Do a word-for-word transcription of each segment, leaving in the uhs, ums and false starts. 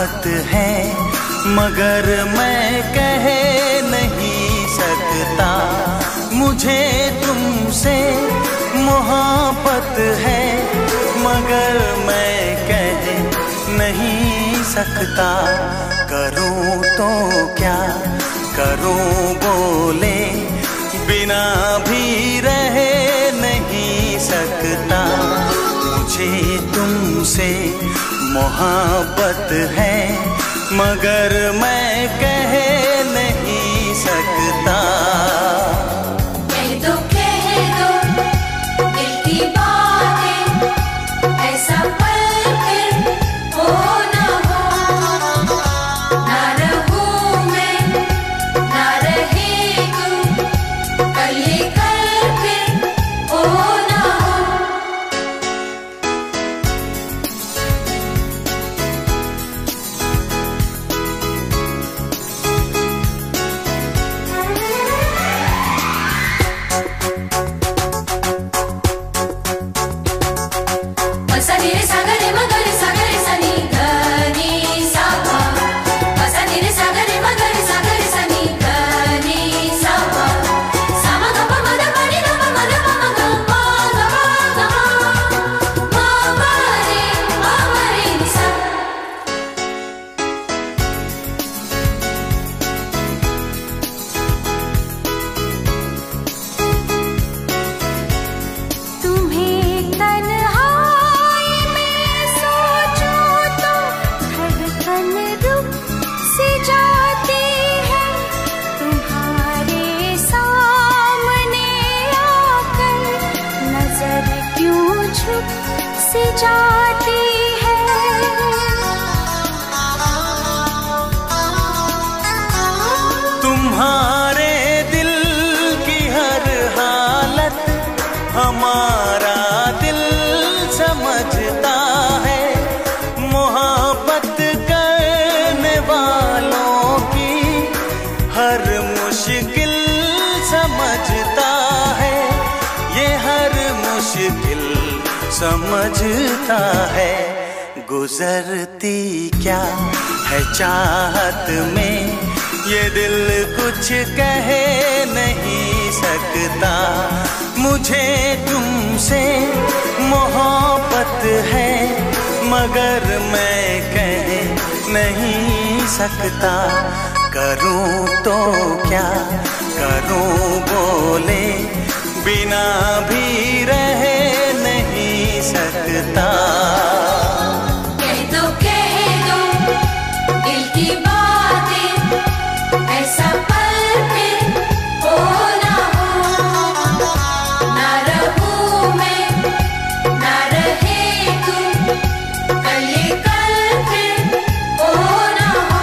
मोहब्बत है मगर मैं कह नहीं सकता। मुझे तुमसे मोहब्बत है मगर मैं कह नहीं सकता। करूं तो क्या करूं बोले बिना भी रह नहीं सकता। मुझे तुमसे मोहब्बत है मगर मैं कह नहीं सकता। कह दो कह दो दिल की बातें, ऐसा पल फिर हो ना हो। ना रहूं मैं ना रहे तू, कल ये कल फिर हो ना हो। तुम्हारे दिल की हर हालत हमारा दिल समझता है। मोहब्बत करने वालों की हर मुश्किल समझता है। ये हर मुश्किल समझता है। गुजरती क्या है चाहत में ये दिल कुछ कह नहीं सकता। मुझे तुमसे मोहब्बत है मगर मैं कह नहीं सकता। करूं तो क्या करूं बोले बिना भी रह नहीं सकता। कह दो कह दो दिल की बातें, ऐसा पल फिर हो ना हो। ना रहूं मैं ना रहे तू, कल ये कल फिर हो ना हो।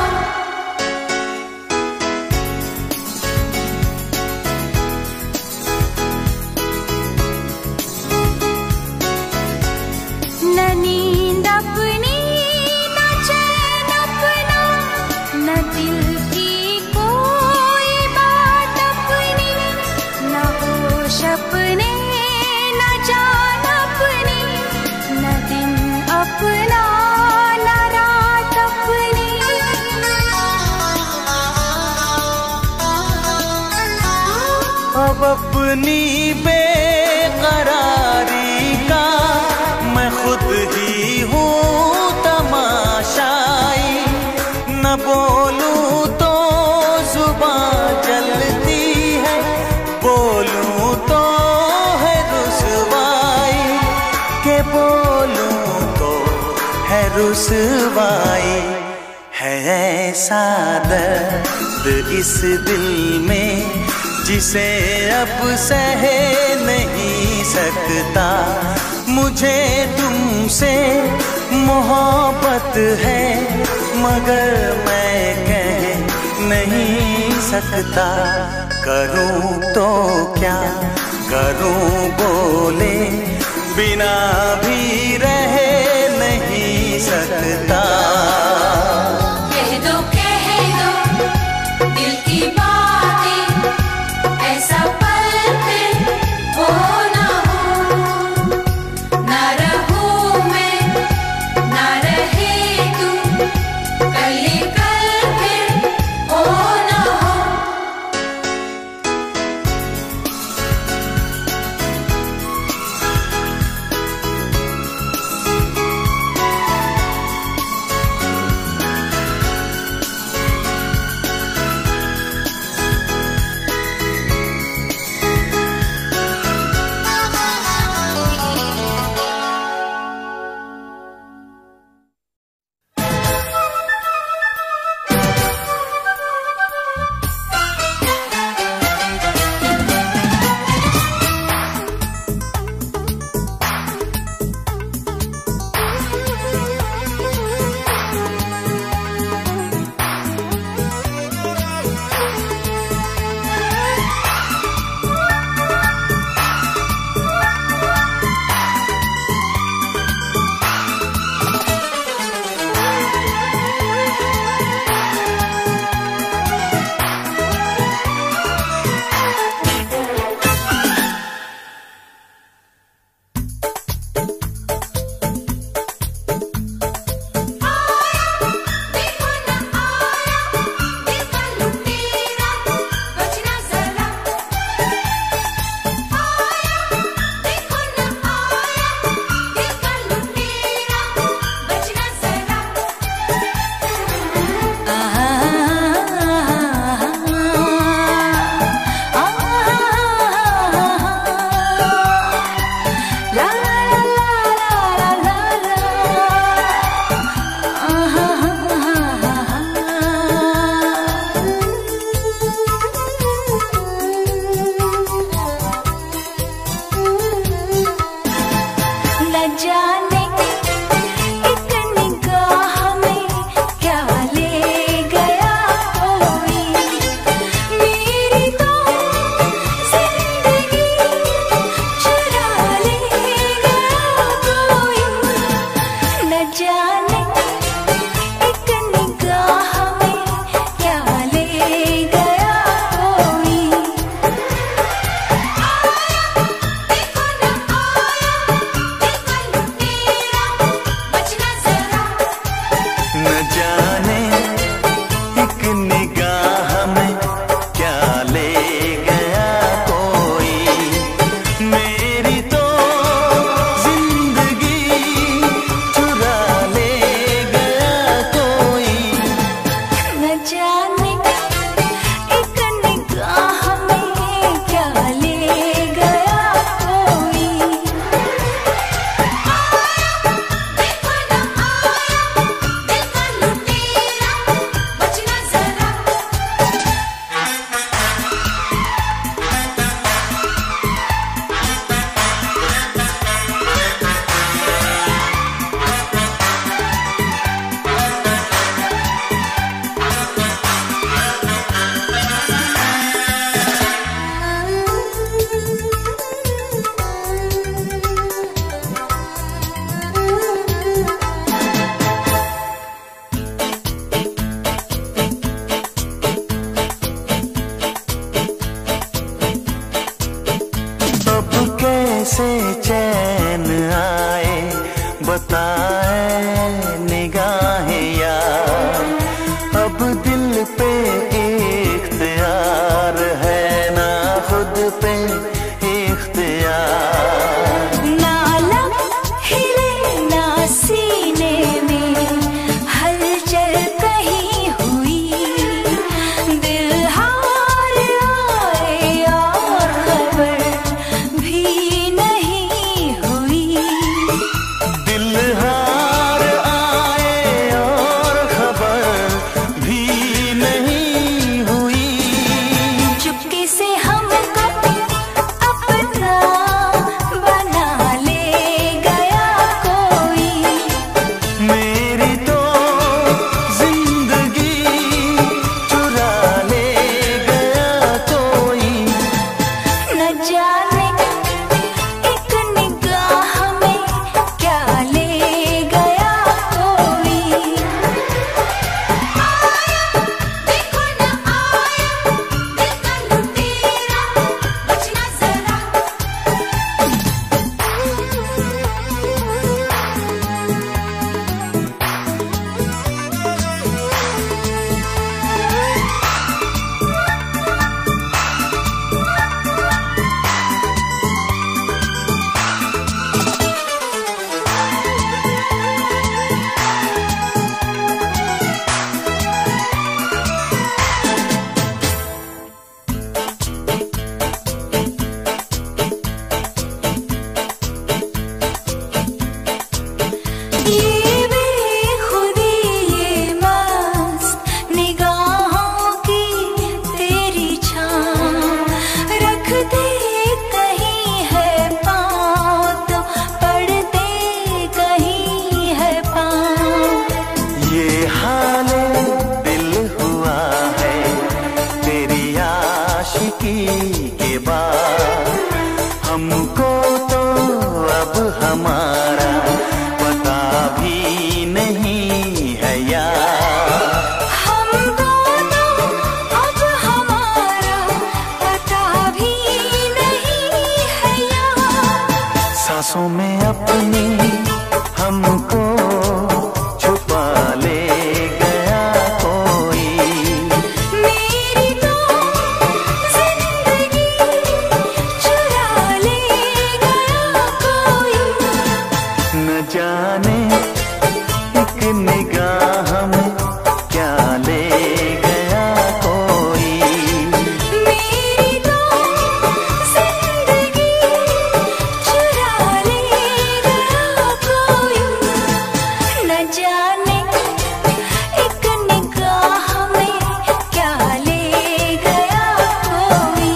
न नींद अपनी न चैन अपना, न दिल की कोई बात अपनी, न होश अपने न जान अपनी, न दिन अपना न रात अपनी। अब अपनी बेकरारी का मैं खुद ही हूँ तमाशाई। न बोलूं तो जुबान जलती है, बोलूं तो है रुसवाई। के बोलूं तो है रुसवाई। है ऐसा दर्द इस दिल में जिसे अब सह नहीं सकता। मुझे तुमसे मोहब्बत है मगर मैं कह नहीं सकता। करूं तो क्या करूं बोले बिना भी रह नहीं सकता। कह दो कह दो दिल की बातें, ऐसा पल फिर हो ना हो। ना रहूं मैं ना रहे तू, हमारा पता भी नहीं है यार। हम दोनों अब हमारा पता भी नहीं है यार। सांसों में अपनी हमको छुपा ले गया कोई। मेरी तो जिंदगी चुरा ले गया कोई। न जाने एक निगाह में क्या ले गया कोई। मेरी तो जिंदगी चुरा ले गया कोई। न जाने एक निगाह में क्या ले गया कोई।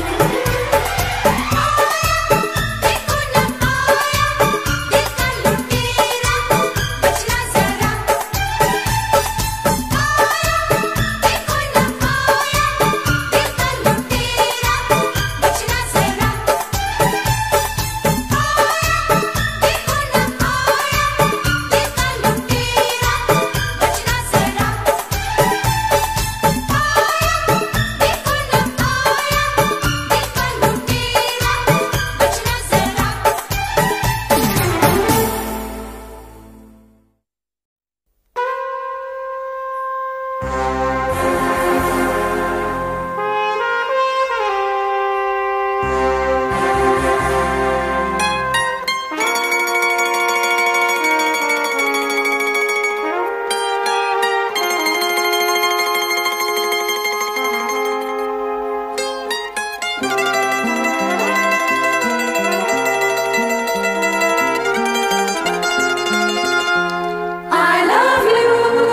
I love you.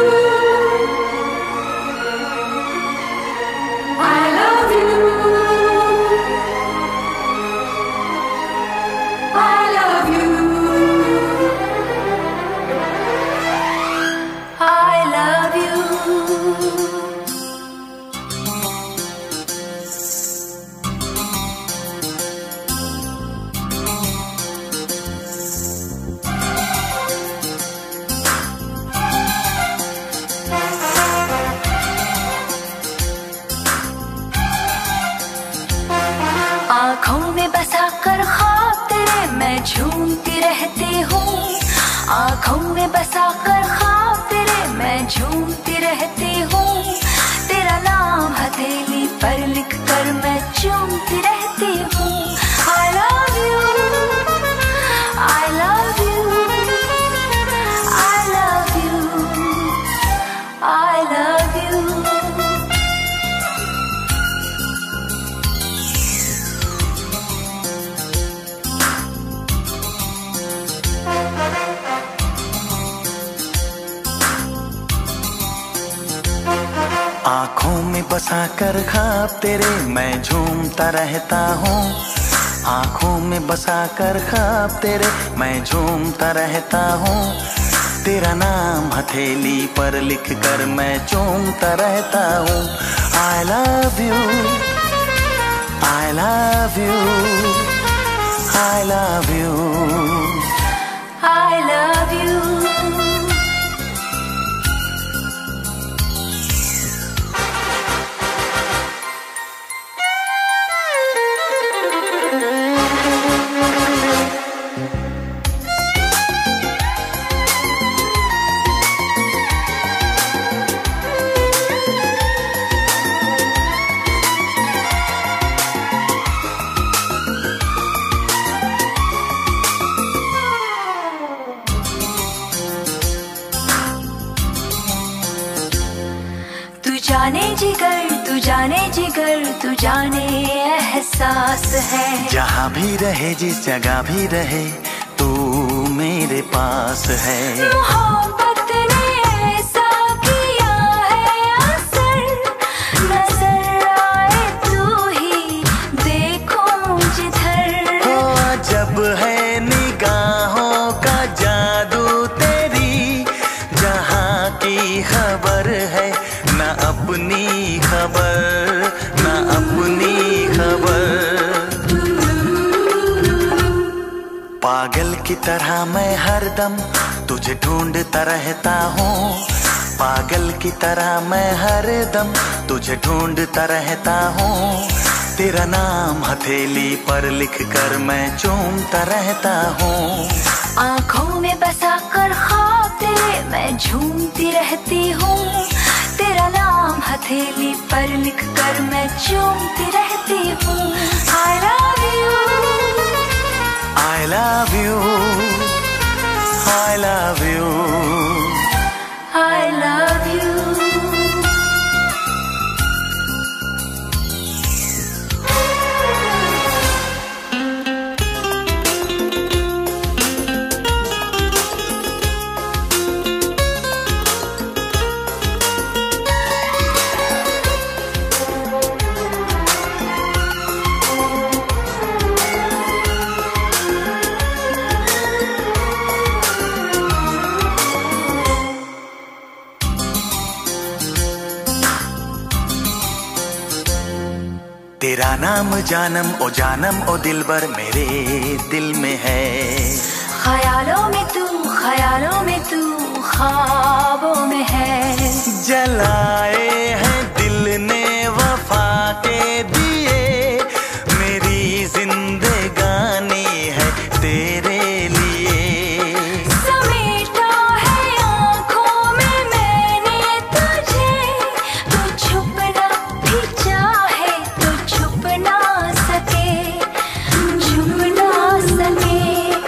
I love you. I love you. I love you. आँखों में बसा कर ख्वाब तेरे मैं झूमती रहती हूँ। आँखों में बसा कर ख्वाब तेरे मैं झूमती रहती हूँ। तेरा नाम हथेली पर लिख कर मैं चूमती रहती हूँ। I love you, I love you, I love you, I love you. आँखों में बसा कर ख्वाब तेरे मैं झूमता रहता हूँ। आँखों में बसा कर ख्वाब तेरे मैं झूमता रहता हूँ। तेरा नाम हथेली पर लिख कर मैं चूमता रहता हूँ। I love you, I love you, I love you, I love you. तू जाने जिगर, तू जाने जिगर, तू जाने एहसास है। जहाँ भी रहे जिस जगह भी रहे तू मेरे पास है। मोहब्बत ने ऐसा किया है असर, नजर आए तू ही देखूं जिधर। हो जब है निगाहों का जादू तेरी, जहाँ की खबर है न अपनी खबर, न अपनी खबर। पागल पागल की तरह मैं हरदम तुझे ढूंढता रहता हूँ, पागल की तरह मैं हरदम तुझे ढूंढता रहता हूँ। तेरा नाम हथेली पर लिख कर मैं चूमता रहता हूँ। आँखों में बसा कर ख्वाब तेरे मैं झूमती रहती हूँ, तेरा नाम हथेली पर लिख कर मैं चूमती रहती हूँ। I love you, I love you, I love you, I love you। तेरा नाम जानम ओ जानम ओ दिलबर मेरे दिल में है। ख्यालों में तू, ख्यालों में तू, ख्वाबों में है। जलाए हैं दिल ने वफा के दिए, मेरी जिंदगानी है तेरे लिए। समेटा है आँखों में मैंने तुझे, तू छुपना भी चाहे तो छुप ना सके, छुप ना सके।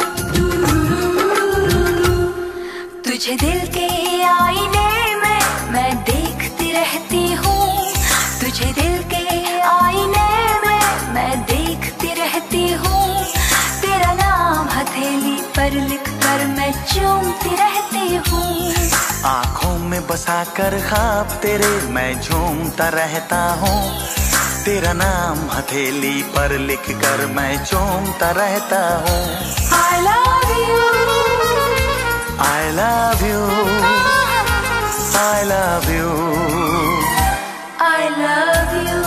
तुझे दिल के आईने में मैं देखती रहती हूँ, तुझे दिल के आईने में मैं देखती रहती हूँ। तेरा नाम हथेली पर लिख कर मैं चूमती रहती हूँ। आँखों में बसा कर ख्वाब तेरे मैं झूमता रहता हूँ, तेरा नाम हथेली पर लिख कर मैं चूमता रहता हूँ। I love you, I love you, I love you, I love you।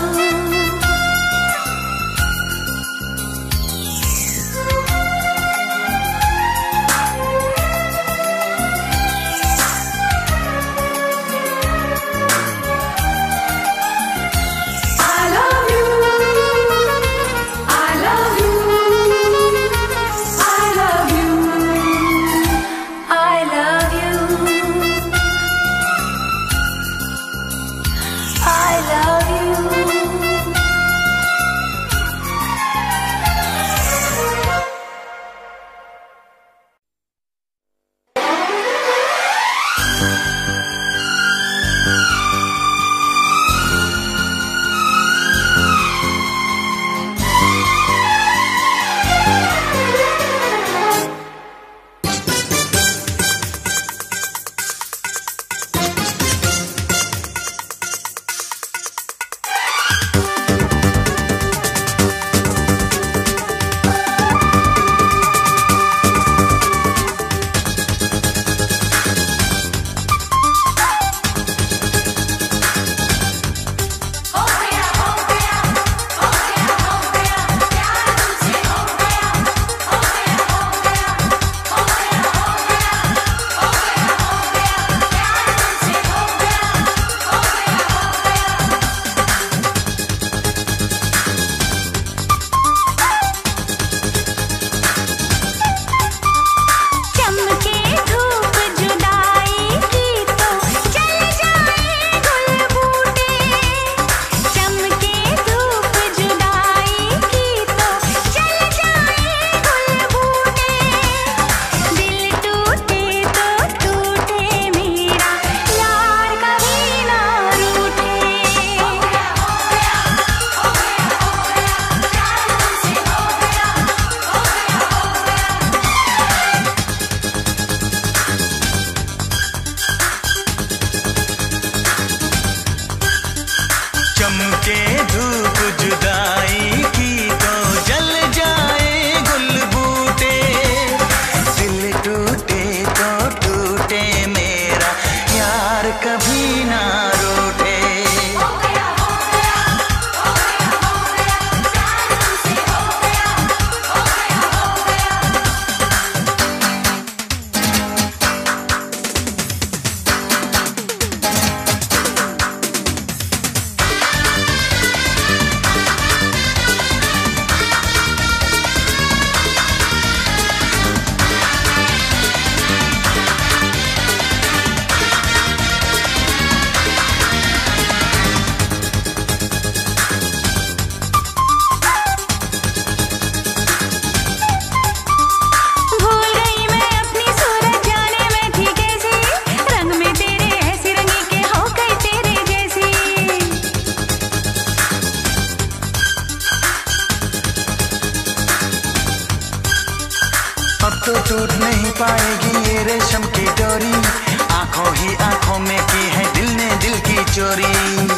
तो टूट नहीं पाएगी ये रेशम की डोरी, आंखों ही आंखों में की है दिल ने दिल की चोरी।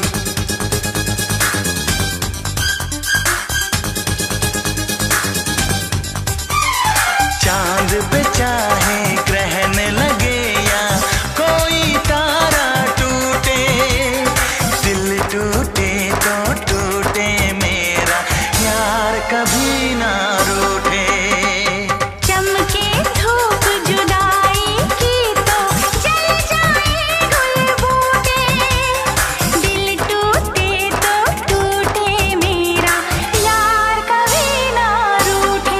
चांद पे चाहे ग्रहण लगे या कोई तारा टूटे, दिल टूटे तो टूटे मेरा यार कभी ना रूठे। चमके धूप जुदाई की तो जल जाए गुल बूटे, दिल टूटे तो टूटे मेरा यार कभी ना रूठे।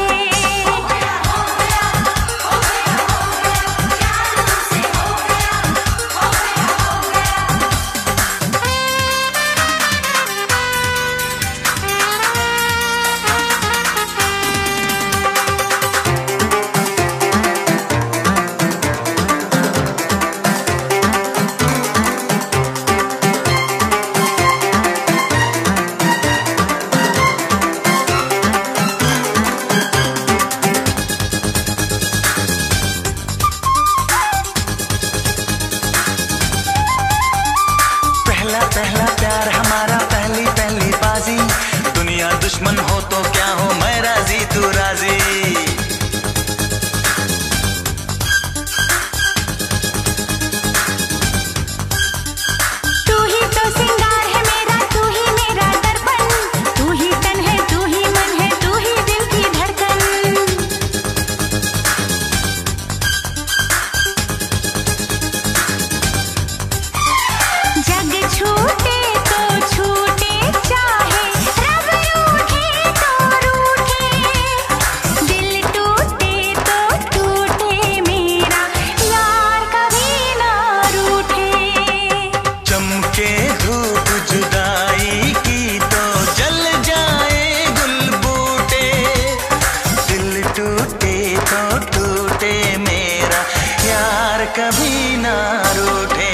पहला पहला प्यार हमारा पहली पहली बाजी, दुनिया दुश्मन हो तो क्या हो मैं राजी तू राजी। तू ही तो सिंगार है मेरा, तू ही मेरा दर्पण, तू ही तन है तू ही मन है तू ही दिल की धड़कन। जग छूटे तो छूटे चाहे रब रूठे तो रूठे, दिल टूटे तो टूटे मेरा यार कभी ना रूठे। चमके धूप जुदाई की तो जल जाए गुल बूटे, दिल टूटे तो टूटे मेरा यार कभी ना रूठे।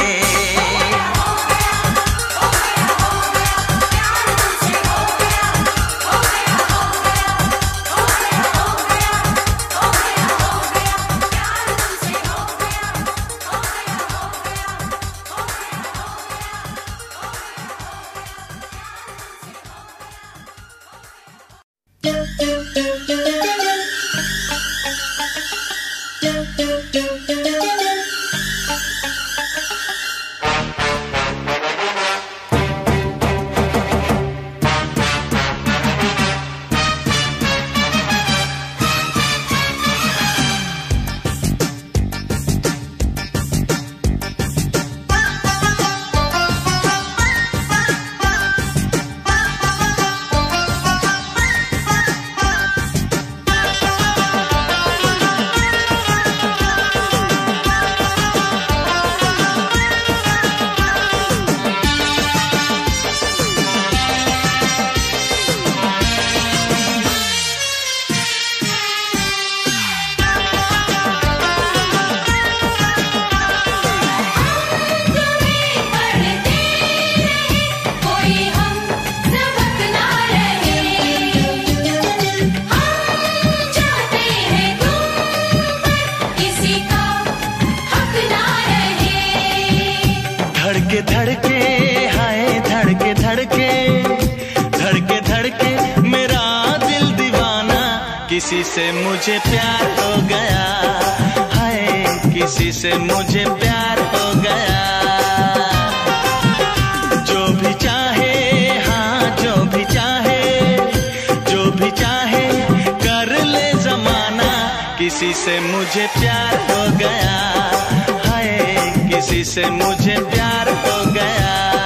धड़के धड़के हाय धड़के धड़के धड़के धड़के मेरा दिल दीवाना, किसी से मुझे प्यार हो गया, हाय किसी से मुझे प्यार हो गया। जो भी चाहे हाँ जो भी चाहे जो भी चाहे कर ले जमाना, किसी से मुझे प्यार हो गया, हाय किसी से मुझे प्यार हो गया।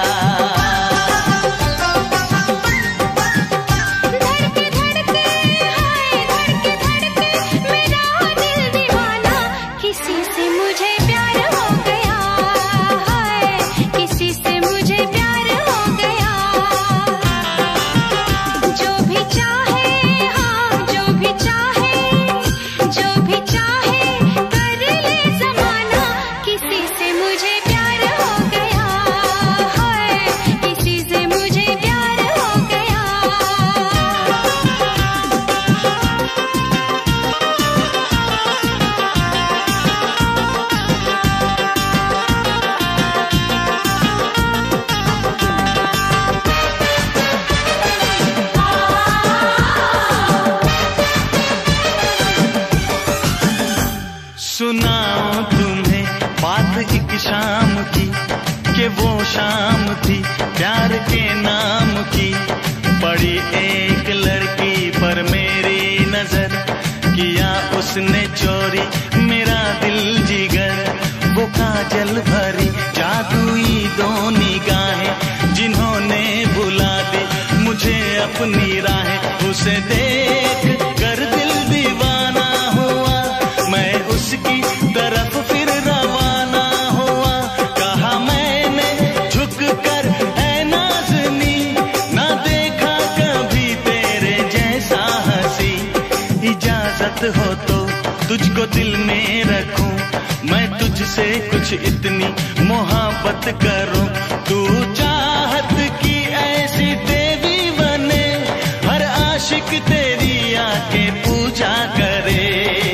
धड़के धड़के हाय धड़के धड़के मेरा दिल दीवाना, किसी से मुझे प्यार हो गया, हाय किसी से मुझे प्यार हो गया। जो भी चाहे हाँ जो भी चाहे जो भी चाहे कर ले जमाना, किसी से मुझे प्यार हो गया। सुनाओ तुम्हें बात एक शाम की, कि वो शाम थी प्यार के नाम की। पड़ी एक लड़की पर मेरी नजर, किया उसने चोरी मेरा दिल जिगर। वो काजल भरी जादुई दो निगाहें, जिन्होंने बुला दी मुझे अपनी राहें। उसे देख कर दिल दीवाना हुआ, मैं उसकी तरफ फिर रवाना हुआ। कहा मैंने झुक कर ऐ नाज़नी, ना देखा कभी तेरे जैसा हंसी। इजाजत हो तो तुझको दिल में रखूं, मैं तुझसे कुछ इतनी मोहब्बत करूं। तू चाहत की ऐसी देवी बने, हर आशिक तेरी आके पूजा करे।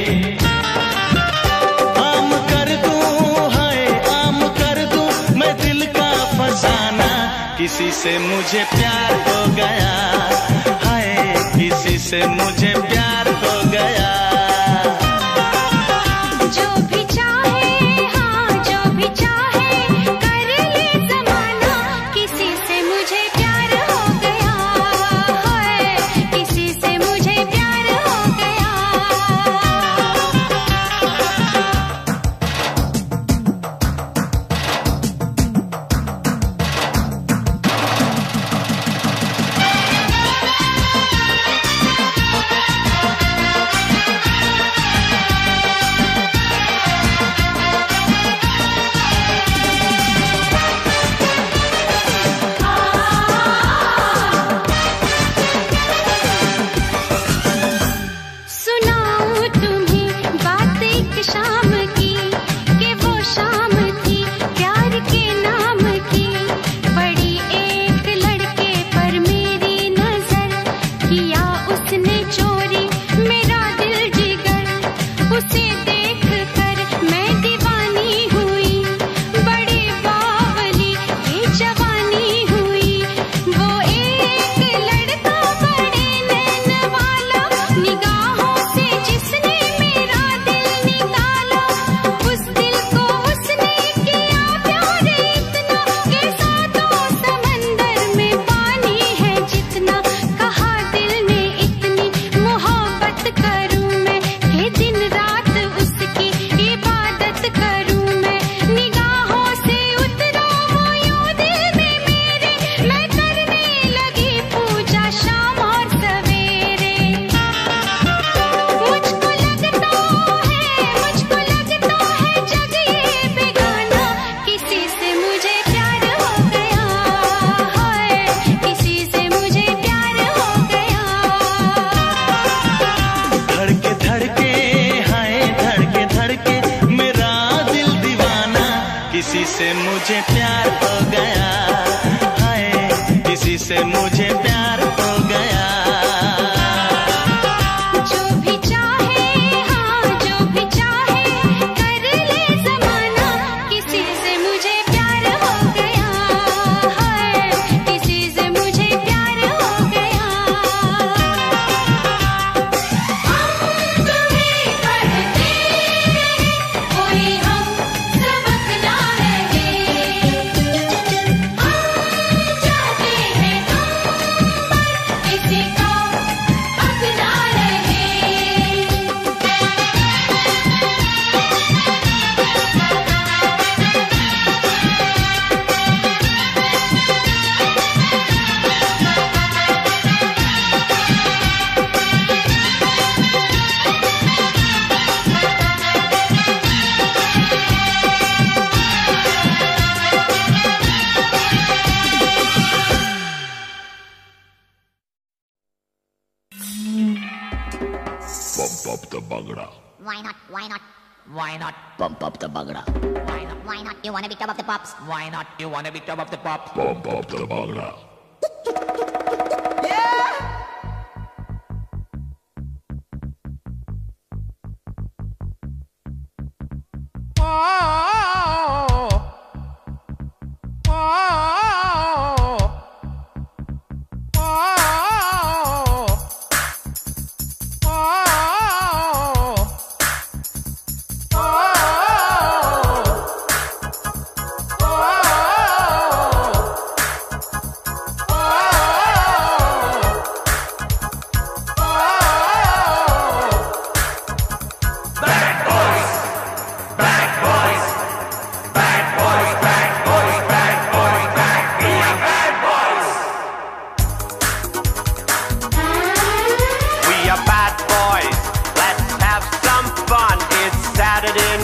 आम कर दूं हाय आम कर दूं मैं दिल का फसाना, किसी से मुझे प्यार हो गया। हाय किसी से मुझे प्यार हो गया। किसी से मुझे प्यार हो गया। हाय किसी से मुझे प्यार हो गया। Pump up the Bhangra. Why not? Why not? Why not? Pump up the Bhangra. Why not? Why not? You wanna be top of the pops? Why not? You wanna be top of the pops? Pump up the Bhangra. Oh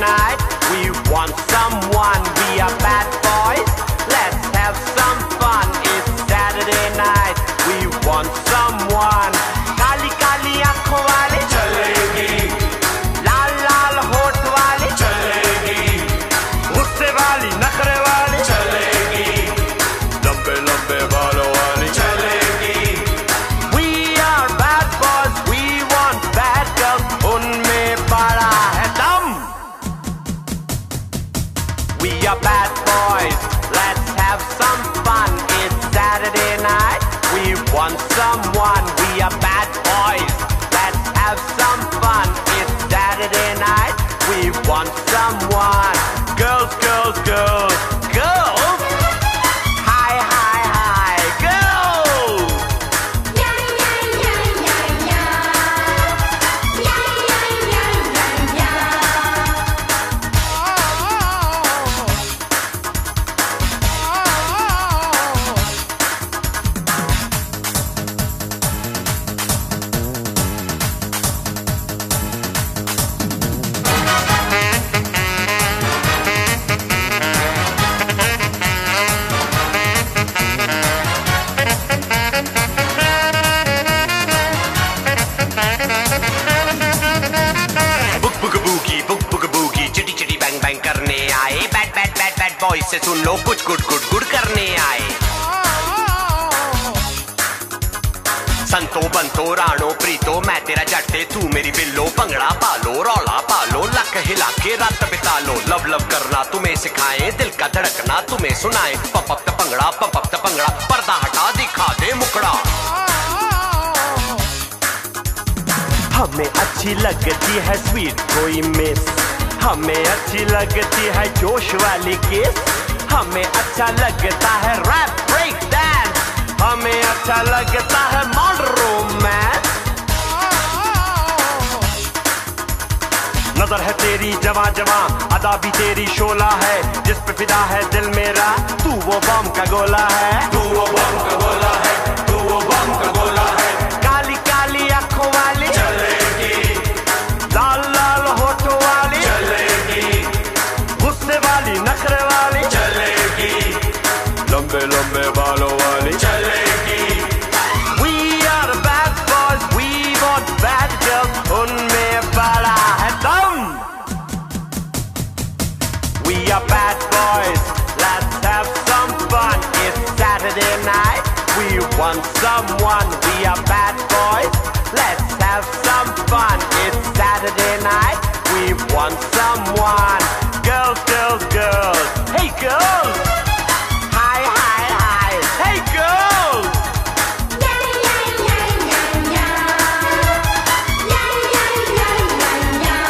night. We want someone. We are bad boys. Let's have some fun. It's Saturday night. We want someone. Kali Kali आँखों वाले चलेगी, लाल लाल होठ वाले चलेगी, गुस्से वाली नखरे वाली चलेगी, लंबे लंबे बालों वाली चलेगी. We are bad boys. We want bad girls. उनमें बड़ा है दम. We are bad boys. Let's have some fun. It's Saturday night. We want someone. We are bad boys. Let's have some fun. It's Saturday night. We want someone. Girls, girls, girls, girls. Hi, hi, hi, girls. Yeah, yeah, yeah, yeah, yeah. Yeah, yeah, yeah, yeah, yeah. बुक बुक बूगी, बुक बुक बूगी, chitty chitty bang bang करने आए. Bad bad bad bad boy से सुन लो कुछ गुड गुड गुड करने आए. संतो बंतो राणो प्रीतो मैं तेरा जट्टे तू मेरी बिल्लो. भंगड़ा पालो रौला पालो लक हिला के रात बिता लो. लव लव करना तुम्हें सिखाएं, दिल का धड़कना तुम्हें सुनाएं. पप अप भंगड़ा पप अप भंगड़ा, पर्दा हटा दिखा दे मुखड़ा. हमें अच्छी लगती है स्वीट कोई मिस, हमें अच्छी लगती है जोश वाली किस, हमें अच्छा लगता है रैप ब्रेक डांस, हमें अच्छा लगता है मॉडर्न रोमांस. नजर है तेरी जवां जवां, अदा भी तेरी शोला है. जिस पे फिदा है दिल मेरा, तू वो बम का गोला है. तू वो बम का गोला है, तू वो बम का गोला है. काली काली आंखों वाली चलेगी, लाल लाल होठों वाली चलेगी, गुस्से वाली नखरे वाली चलेगी, लंबे लंबे बालों वाली चलेगी. We are bad boys. We want bad girls. उनमें बड़ा है दम. We are bad boys. Let's have some fun. It's Saturday night. We want someone. We are bad boys. Let's have some fun. It's Saturday night. We want someone. Girls, girls, girls. Hey, girls. Hi, hi, hi. Hey, girls. Yeah, yeah, yeah, yeah, yeah. Yeah, yeah, yeah, yeah, yeah.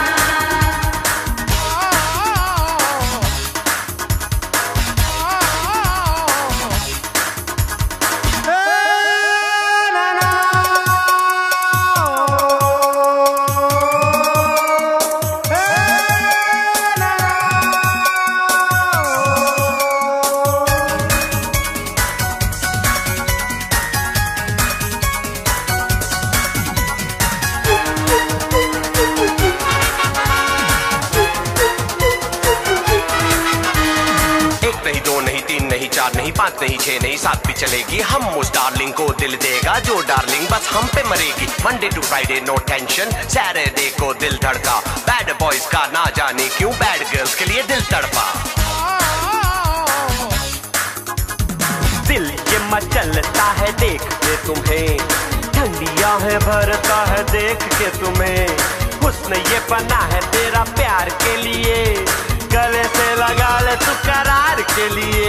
एक नहीं दो नहीं तीन नहीं चार नहीं पाँच नहीं छह नहीं सात भी चलेगी. हम उस डार्लिंग को दिल देगा जो डार्लिंग बस हम पे मरेगी. Monday to Friday no tension, Saturday को दिल धड़का. बैड बॉयज का ना जाने क्यों बैड गर्ल्स के लिए दिल तड़पा. दिल ये मचलता है देख के तुम्हें, ठंडिया है भरता है देख के तुम्हें. हुस्न ये बना है तेरा प्यार के लिए, गले से लगा ले तू करार के लिए.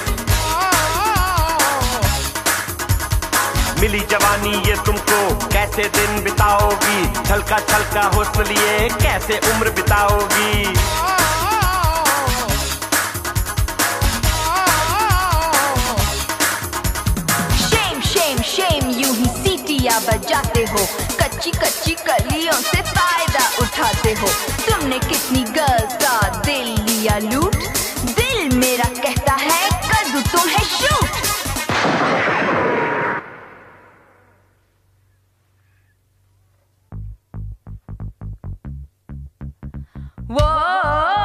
मिली जवानी ये तुमको कैसे दिन बिताओगी, छलका छलका हुस्न लिए कैसे उम्र बिताओगी. शेम शेम शेम यूं ही सीटियां बजाते हो, कच्ची कच्ची कलियों से फायदा उठाते हो. तुमने कितनी गर्ल्स का दिल लिया लूट, दिल मेरा कहता है कर दूं तुम्हें shoot. Whoa.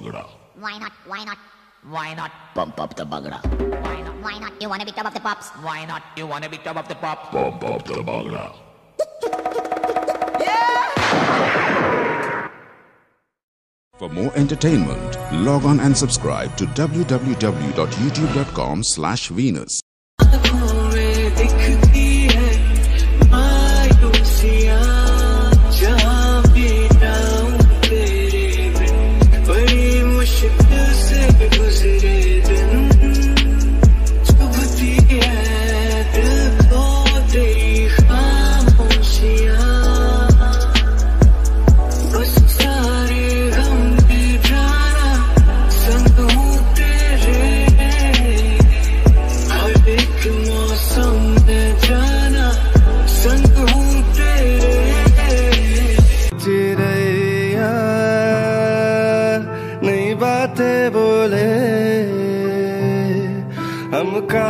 Bagra. Why not? Why not? Why not? Pump up the Bagra. Why not? Why not? You wanna be top of the pops? Why not? You wanna be top of the pops? Pump up the Bagra. For more entertainment, log on and subscribe to w w w dot youtube dot com slash Venus. बोले हमका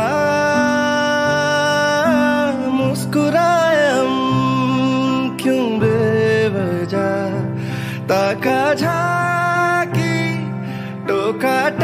मुस्कुराए हम क्यों बेवजह ताका झाकी टोका